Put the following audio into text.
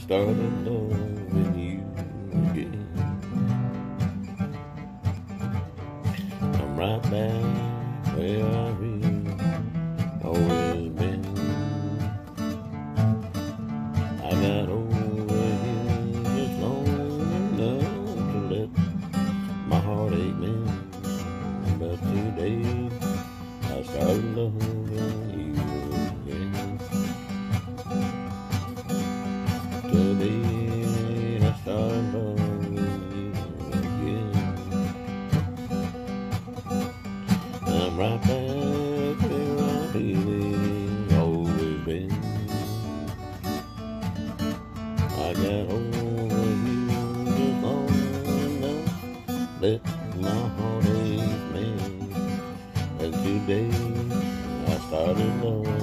started loving you again. I'm right back where I really always been. I got over you just long enough to let my heartache mend. But today I started loving you again. Today I started loving you again. I'm right back where I really always been. I got over you just long enough, let my heartache mend. And today I started loving